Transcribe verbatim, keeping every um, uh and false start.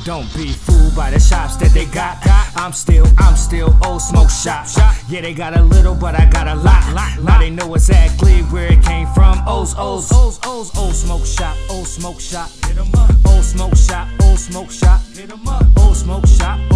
Don't be fooled by the shops that they got. I'm still, I'm still Old Smoke Shop. Yeah, they got a little, but I got a lot. Now they know exactly where it came from. O's, O's, O's, O's, Old Smoke Shop, Old Smoke Shop. Old Smoke Shop, Old Smoke Shop. Old Smoke Shop.